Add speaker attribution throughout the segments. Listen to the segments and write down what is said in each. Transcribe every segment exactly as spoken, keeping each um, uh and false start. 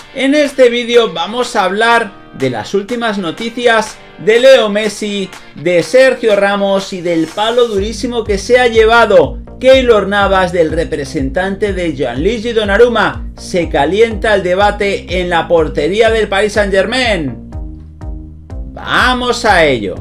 Speaker 1: En este vídeo vamos a hablar de las últimas noticias de Leo Messi, de Sergio Ramos y del palo durísimo que se ha llevado Keylor Navas del representante de Gianluigi Donnarumma. Se calienta el debate en la portería del Paris Saint-Germain. ¡Vamos a ello!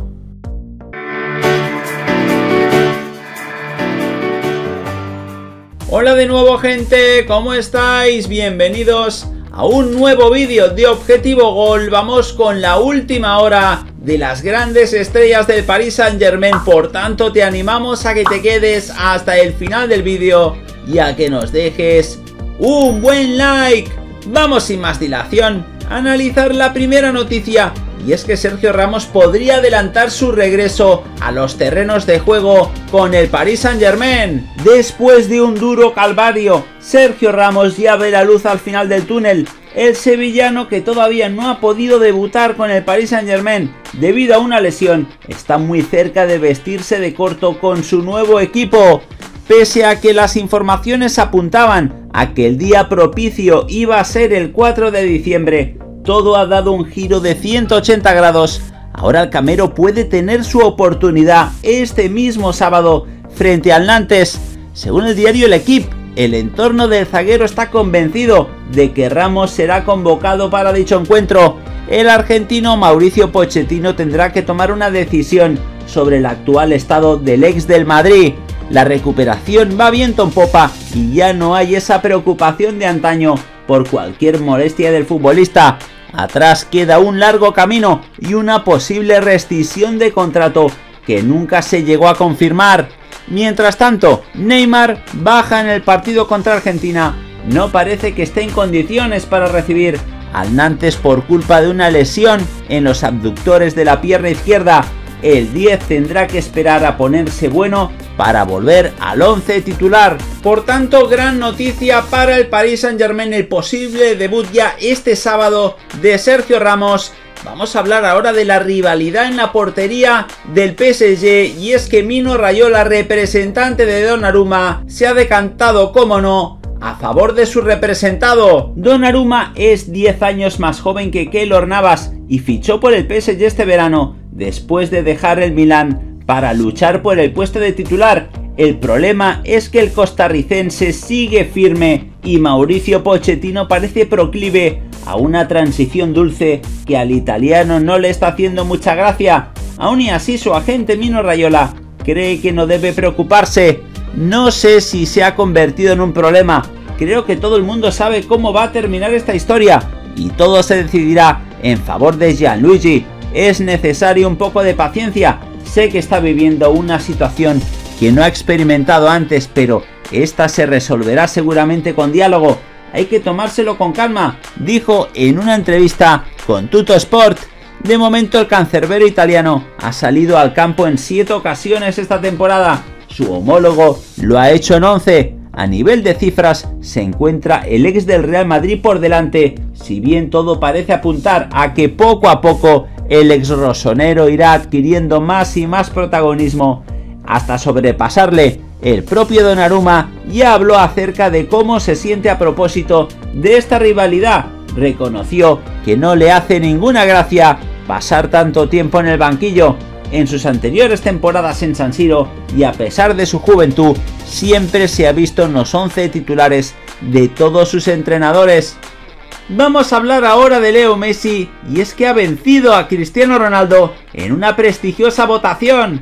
Speaker 1: Hola de nuevo, gente, ¿cómo estáis? Bienvenidos a un nuevo vídeo de Objetivo Gol. Vamos con la última hora de las grandes estrellas del Paris Saint-Germain. Por tanto, te animamos a que te quedes hasta el final del vídeo y a que nos dejes un buen like. Vamos sin más dilación a analizar la primera noticia, y es que Sergio Ramos podría adelantar su regreso a los terrenos de juego con el Paris Saint-Germain. Después de un duro calvario, Sergio Ramos ya ve la luz al final del túnel. El sevillano, que todavía no ha podido debutar con el Paris Saint-Germain debido a una lesión, está muy cerca de vestirse de corto con su nuevo equipo. Pese a que las informaciones apuntaban a que el día propicio iba a ser el cuatro de diciembre, todo ha dado un giro de ciento ochenta grados. Ahora el camero puede tener su oportunidad este mismo sábado frente al Nantes. Según el diario El Equipo, el entorno del zaguero está convencido de que Ramos será convocado para dicho encuentro. El argentino Mauricio Pochettino tendrá que tomar una decisión sobre el actual estado del ex del Madrid. La recuperación va viento en popa y ya no hay esa preocupación de antaño por cualquier molestia del futbolista. Atrás queda un largo camino y una posible rescisión de contrato que nunca se llegó a confirmar. Mientras tanto, Neymar baja en el partido contra Argentina. No parece que esté en condiciones para recibir al Nantes por culpa de una lesión en los abductores de la pierna izquierda. El diez tendrá que esperar a ponerse bueno para volver al once titular. Por tanto, gran noticia para el Paris Saint-Germain, el posible debut ya este sábado de Sergio Ramos. Vamos a hablar ahora de la rivalidad en la portería del P S G, y es que Mino Raiola, representante de Donnarumma, se ha decantado, como no, a favor de su representado. Donnarumma es diez años más joven que Keylor Navas y fichó por el P S G este verano después de dejar el Milán para luchar por el puesto de titular. El problema es que el costarricense sigue firme y Mauricio Pochettino parece proclive a una transición dulce que al italiano no le está haciendo mucha gracia. Aún y así, su agente Mino Raiola cree que no debe preocuparse. No sé si se ha convertido en un problema. Creo que todo el mundo sabe cómo va a terminar esta historia y todo se decidirá en favor de Gianluigi. Es necesario un poco de paciencia. Sé que está viviendo una situación que no ha experimentado antes, pero esta se resolverá seguramente con diálogo. Hay que tomárselo con calma, dijo en una entrevista con Tuttosport. De momento, el cancerbero italiano ha salido al campo en siete ocasiones esta temporada. Su homólogo lo ha hecho en once. A nivel de cifras, se encuentra el ex del Real Madrid por delante, si bien todo parece apuntar a que poco a poco el ex rosonero irá adquiriendo más y más protagonismo hasta sobrepasarle. El propio Donnarumma ya habló acerca de cómo se siente a propósito de esta rivalidad. Reconoció que no le hace ninguna gracia pasar tanto tiempo en el banquillo. En sus anteriores temporadas en San Siro, y a pesar de su juventud, siempre se ha visto en los once titulares de todos sus entrenadores. Vamos a hablar ahora de Leo Messi, y es que ha vencido a Cristiano Ronaldo en una prestigiosa votación.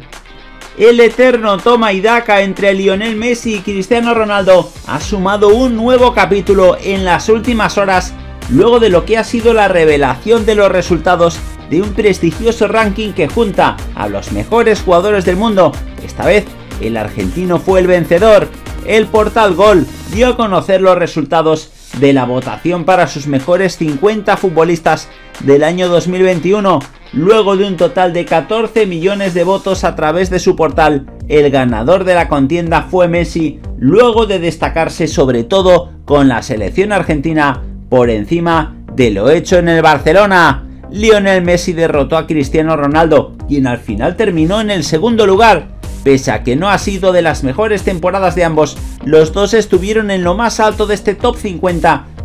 Speaker 1: El eterno toma y daca entre Lionel Messi y Cristiano Ronaldo ha sumado un nuevo capítulo en las últimas horas, luego de lo que ha sido la revelación de los resultados de un prestigioso ranking que junta a los mejores jugadores del mundo. Esta vez el argentino fue el vencedor. El portal Gol dio a conocer los resultados de la votación para sus mejores cincuenta futbolistas del año dos mil veintiuno. Luego de un total de catorce millones de votos a través de su portal, el ganador de la contienda fue Messi, luego de destacarse sobre todo con la selección argentina por encima de lo hecho en el Barcelona. Lionel Messi derrotó a Cristiano Ronaldo, quien al final terminó en el segundo lugar. Pese a que no ha sido de las mejores temporadas de ambos, los dos estuvieron en lo más alto de este top cincuenta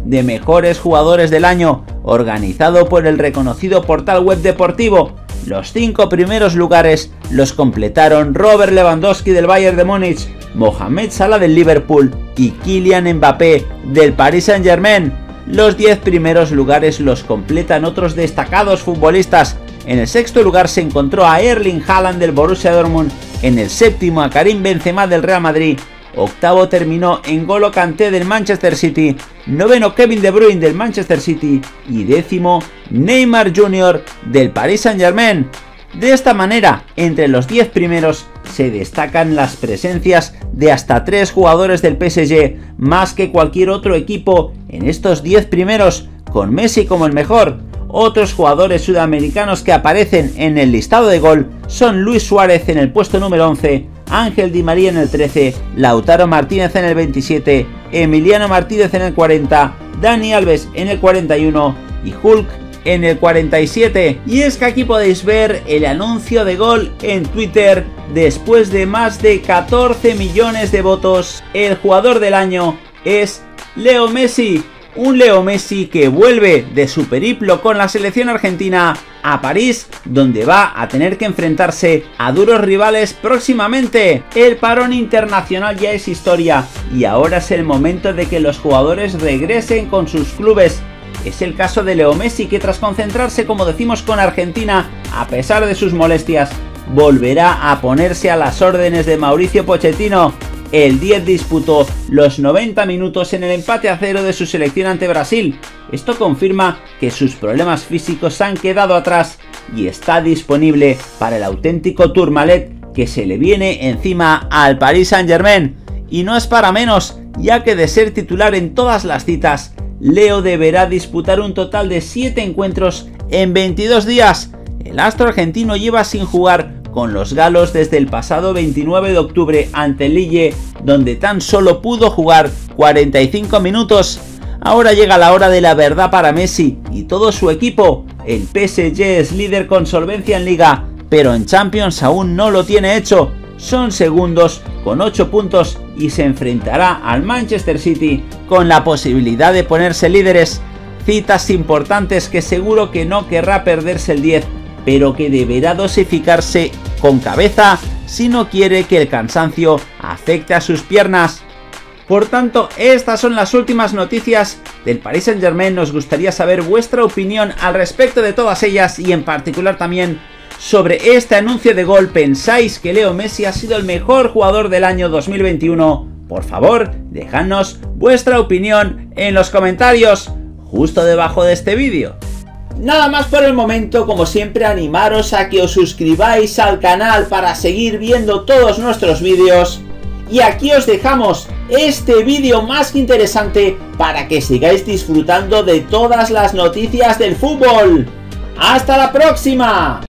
Speaker 1: de mejores jugadores del año, organizado por el reconocido portal web deportivo. Los cinco primeros lugares los completaron Robert Lewandowski del Bayern de Múnich, Mohamed Salah del Liverpool y Kylian Mbappé del Paris Saint-Germain. Los diez primeros lugares los completan otros destacados futbolistas. En el sexto lugar se encontró a Erling Haaland del Borussia Dortmund, en el séptimo a Karim Benzema del Real Madrid, octavo terminó N'Golo Kanté del Manchester City, noveno Kevin De Bruyne del Manchester City y décimo Neymar junior del Paris Saint-Germain. De esta manera, entre los diez primeros se destacan las presencias de hasta tres jugadores del P S G, más que cualquier otro equipo en estos diez primeros, con Messi como el mejor. Otros jugadores sudamericanos que aparecen en el listado de gol son Luis Suárez en el puesto número once, Ángel Di María en el trece, Lautaro Martínez en el veintisiete, Emiliano Martínez en el cuarenta, Dani Alves en el cuarenta y uno y Hulk en el cuarenta y siete. Y es que aquí podéis ver el anuncio de gol en Twitter. Después de más de catorce millones de votos, el jugador del año es Leo Messi. Un Leo Messi que vuelve de su periplo con la selección argentina a París, donde va a tener que enfrentarse a duros rivales próximamente. El parón internacional ya es historia y ahora es el momento de que los jugadores regresen con sus clubes. Es el caso de Leo Messi, que tras concentrarse, como decimos, con Argentina, a pesar de sus molestias, volverá a ponerse a las órdenes de Mauricio Pochettino. El diez disputó los noventa minutos en el empate a cero de su selección ante Brasil. Esto confirma que sus problemas físicos han quedado atrás y está disponible para el auténtico Tourmalet que se le viene encima al Paris Saint-Germain. Y no es para menos, ya que de ser titular en todas las citas, Leo deberá disputar un total de siete encuentros en veintidós días. El astro argentino lleva sin jugar con los galos desde el pasado veintinueve de octubre ante Lille, donde tan solo pudo jugar cuarenta y cinco minutos. Ahora llega la hora de la verdad para Messi y todo su equipo. El P S G es líder con solvencia en Liga, pero en Champions aún no lo tiene hecho. Son segundos con ocho puntos y se enfrentará al Manchester City con la posibilidad de ponerse líderes. Citas importantes que seguro que no querrá perderse el diez, pero que deberá dosificarse con cabeza si no quiere que el cansancio afecte a sus piernas. Por tanto, estas son las últimas noticias del Paris Saint-Germain. Nos gustaría saber vuestra opinión al respecto de todas ellas y en particular también sobre este anuncio de gol. ¿Pensáis que Leo Messi ha sido el mejor jugador del año dos mil veintiuno? Por favor, dejadnos vuestra opinión en los comentarios justo debajo de este vídeo. Nada más por el momento. Como siempre, animaros a que os suscribáis al canal para seguir viendo todos nuestros vídeos. Y aquí os dejamos este vídeo más que interesante para que sigáis disfrutando de todas las noticias del fútbol. ¡Hasta la próxima!